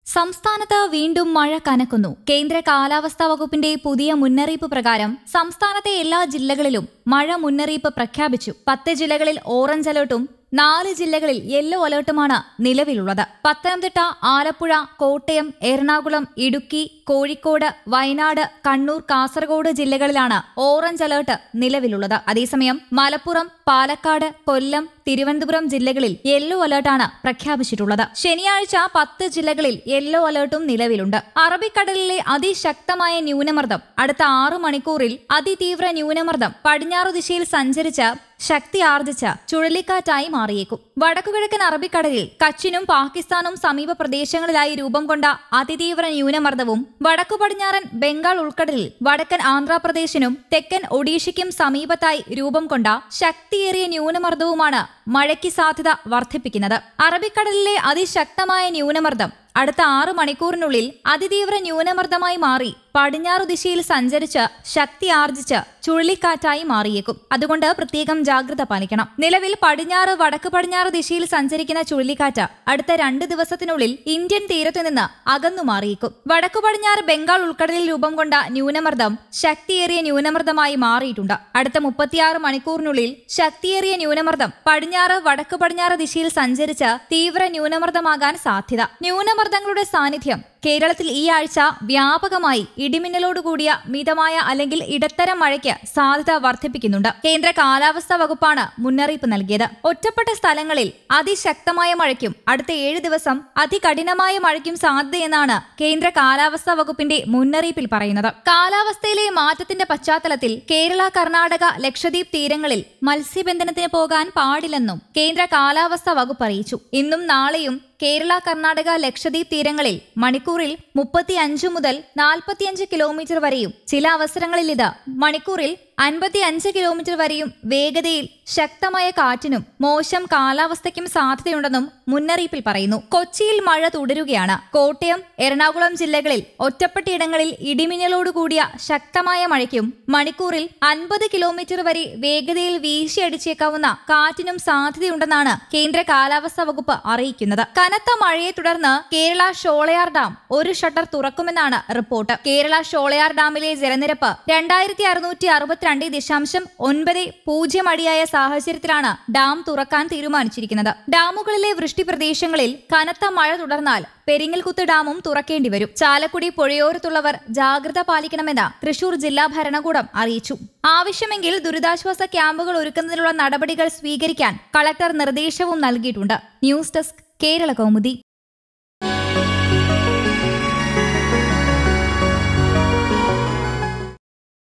സംസ്ഥാനത്ത് വീണ്ടും മഴ കനക്കുന്നു. കേന്ദ്ര കാലാവസ്ഥാ വകുപ്പിന്റെ പുതിയ മുന്നറിയിപ്പ് പ്രകാരം സംസ്ഥാനത്തെ എല്ലാ ജില്ലകളിലും മഴ മുന്നറിയിപ്പ് പ്രഖ്യാപിച്ചു. 10 ജില്ലകളിൽ ഓറഞ്ച് അലർട്ടും 4 ജില്ലകളിൽ യെല്ലോ അലർട്ടുമാണ് നിലവിലുള്ളത്. പത്തനംതിട്ട, ആലപ്പുഴ, കോട്ടയം, എറണാകുളം, ഇടുക്കി, കോഴിക്കോട്, വയനാട്, കണ്ണൂർ, കാസർഗോഡ് ജില്ലകളിലാണ് ഓറഞ്ച് അലർട്ട് നിലവിലുള്ളത്. അതേസമയം മലപ്പുറം, പാലക്കാട്, കൊല്ലം, തിരുവനന്തപുരം ജില്ലകളിൽ യെല്ലോ അലർട്ടാണ് പ്രഖ്യാപിച്ചിട്ടുള്ളത്. ശനിയാഴ്ച 10 ജില്ലകളിൽ യെല്ലോ അലർട്ടും നിലവിലുണ്ട്. അറബിക്കടലിലെ അതിശക്തമായ ന്യൂനമർദ്ദം അടുത്ത 6 മണിക്കൂറിൽ അതിതീവ്ര ന്യൂനമർദ്ദം പടിഞ്ഞാറു ദിശയിൽ സഞ്ചരിച്ച് ശക്തി ആർജിച്ച ചുഴലിക്കാറ്റായി മാറിയേക്കും. വടക്കുകിഴക്കൻ അറബിക്കടലിൽ കച്ചിനും പാകിസ്ഥാനും സമീപ പ്രദേശങ്ങളിലായി രൂപം കൊണ്ട അതിതീവ്ര ന്യൂനമർദ്ദവും വടക്കു പടിഞ്ഞാറൻ ബംഗാൾ ഉൾക്കടലിൽ വടക്കൻ ആന്ധ്രാപ്രദേശിനും തെക്കൻ ഒഡീഷയ്ക്കും സമീപത്തായി രൂപം കൊണ്ട ശക്തിയേറിയ ന്യൂനമർദ്ദവുമാണ് മഴയ്ക്ക് സാധ്യത വർദ്ധിപ്പിക്കുന്നത്. അറബിക്കടലിലെ അതിശക്തമായ ന്യൂനമർദ്ദം അടുത്ത 6 മണിക്കൂറിനുള്ളിൽ അതിതീവ്ര ന്യൂനമർദ്ദമായി മാറി പടിഞ്ഞാറു ദിശയിൽ സഞ്ചരിച്ച് ശക്തി ആർജിച്ച് ചുഴലിക്കാറ്റായി മാറിയേക്കും. അതുകൊണ്ട് പ്രത്യേകം ജാഗ്രത പാലിക്കണം. നിലവിൽ പടിഞ്ഞാറ് വടക്ക് പടിഞ്ഞാറ് ദിശയിൽ സഞ്ചരിക്കുന്ന ചുഴലിക്കാറ്റ് അടുത്ത 2 ദിവസത്തിനുള്ളിൽ ഇന്ത്യൻ തീരത്തു നിന്ന് അകന്നു മാറിയേക്കും. വടക്കു പടിഞ്ഞാറ് ബംഗാൾ ഉൾക്കടലിൽ രൂപം കൊണ്ട ന്യൂനമർദ്ദം ശക്തിയേറിയ ന്യൂനമർദ്ദമായി മാറിയിട്ടുണ്ട്. അടുത്ത 36 മണിക്കൂറിനുള്ളിൽ ശക്തിയേറിയ ന്യൂനമർദ്ദം പടിഞ്ഞാറ് വടക്ക് പടിഞ്ഞാറ് ദിശയിൽ സഞ്ചരിച്ച് തീവ്ര ന്യൂനമർദ്ദമാകാൻ സാധ്യത. ന്യൂനമർദ്ദങ്ങളുടെ സാന്നിധ്യം കേരളത്തിൽ ഈ ആഴ്ച വ്യാപകമായി ഇടിമിന്നലോടുകൂടിയ മിതമായ അല്ലെങ്കിൽ ഇടത്തരം മഴയ്ക്ക് സാധ്യത വർദ്ധിപ്പിക്കുന്നുണ്ട്. കേന്ദ്ര കാലാവസ്ഥാ വകുപ്പാണ് മുന്നറിയിപ്പ് നൽകിയത്. ഒറ്റപ്പെട്ട സ്ഥലങ്ങളിൽ അതിശക്തമായ മഴയ്ക്കും അടുത്ത 7 ദിവസം അതികഠിനമായ മഴയ്ക്കും സാധ്യതയെന്നാണ് കേന്ദ്ര കാലാവസ്ഥാ വകുപ്പിന്റെ മുന്നറിയിപ്പിൽ പറയുന്നത്. കാലാവസ്ഥയിലെ മാറ്റത്തിന്റെ പശ്ചാത്തലത്തിൽ കേരള, കർണാടക, ലക്ഷദ്വീപ് തീരങ്ങളിൽ മത്സ്യബന്ധനത്തിന് പോകാൻ പാടില്ലെന്നും കേന്ദ്ര കാലാവസ്ഥാ വകുപ്പ് അറിയിച്ചു. ഇന്നും നാളെയും കേരള, കർണാടക, ലക്ഷദ്വീപ് തീരങ്ങളിൽ മണിക്കൂറിൽ 35 മുതൽ 45 കിലോമീറ്റർ വരെയും ചില അവസരങ്ങളിൽ ഇത് മണിക്കൂറിൽ 55 കിലോമീറ്റർ വരെയും വേഗതയിൽ ശക്തമായ കാറ്റിനും മോശം കാലാവസ്ഥയ്ക്കും സാധ്യതയുണ്ടെന്നും മുന്നറിയിപ്പിൽ പറയുന്നു. കൊച്ചിയിൽ മഴ തുടരുകയാണ്. കോട്ടയം, എറണാകുളം ജില്ലകളിൽ ഒറ്റപ്പെട്ടയിടങ്ങളിൽ ഇടിമിന്നലോടുകൂടിയ ശക്തമായ മഴയ്ക്കും മണിക്കൂറിൽ 50 കിലോമീറ്റർ വരെ വേഗതയിൽ വീശിയടിച്ചേക്കാവുന്ന കാറ്റിനും സാധ്യതയുണ്ടെന്നാണ് കേന്ദ്ര കാലാവസ്ഥാ വകുപ്പ് അറിയിക്കുന്നത്. കനത്ത മഴയെ തുടർന്ന് കേരള ഷോളയാർ ഡാം ഒരു ഷട്ടർ തുറക്കുമെന്നാണ് റിപ്പോർട്ട്. കേരള ഷോളയാർ ഡാമിലെ ജലനിരപ്പ് 2662.90 അടിയായ സാഹചര്യത്തിലാണ് ഡാം തുറക്കാൻ തീരുമാനിച്ചിരിക്കുന്നത്. ഡാമുകളിലെ വൃഷ്ടി പ്രദേശങ്ങളിൽ കനത്ത മഴ തുടർന്നാൽ പെരിങ്ങൽകുത്ത് ഡാമും തുറക്കേണ്ടി വരും. ചാലക്കുടി പുഴയോരത്തുള്ളവർ ജാഗ്രത പാലിക്കണമെന്ന് തൃശൂർ ജില്ലാ ഭരണകൂടം അറിയിച്ചു. ആവശ്യമെങ്കിൽ ദുരിതാശ്വാസ ക്യാമ്പുകൾ ഒരുക്കുന്നതിനുള്ള നടപടികൾ സ്വീകരിക്കാൻ കളക്ടർ നിർദ്ദേശവും നൽകിയിട്ടുണ്ട്. News desk, Kerala Kaumudi.